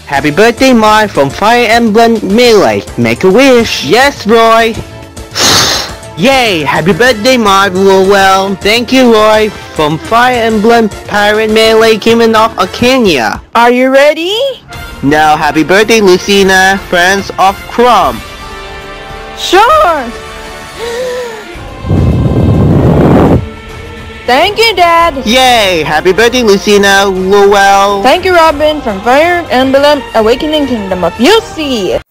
Happy birthday, Marth from Fire Emblem Melee. Make a wish. Yes, Roy. Yay! Happy birthday, Marth. Well, thank you, Roy from Fire Emblem Pirate Melee Kingdom of Arcania. Are you ready? Now, happy birthday, Lucina, friends of Chrome. Sure! Thank you, Dad! Yay! Happy birthday, Lucina, Lowell. Thank you, Robin, from Fire Emblem Awakening Kingdom of UC.